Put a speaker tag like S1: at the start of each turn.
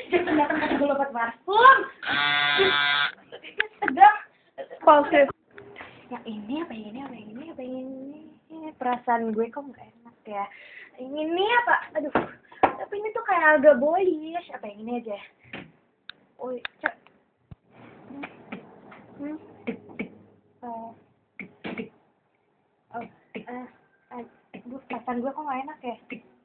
S1: Jangan datang ke gue lompat parfum. Tegang.
S2: Palsu.
S1: Yang ini apa yang ini apa yang ini apa yang ini? Perasaan gue kok nggak enak ya. Yang ini apa? Aduh. Tapi ini tuh kayak agak boyish. Apa yang ini aja? Oh, cek. Perasaan gue kok nggak enak ya.